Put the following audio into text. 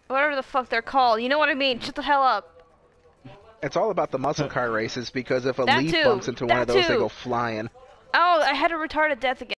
Whatever the fuck they're called. You know what I mean? Shut the hell up. It's all about the muscle car races because if a That leaf too. bumps into one That of those, they too. go flying. Oh, I had a retarded death again.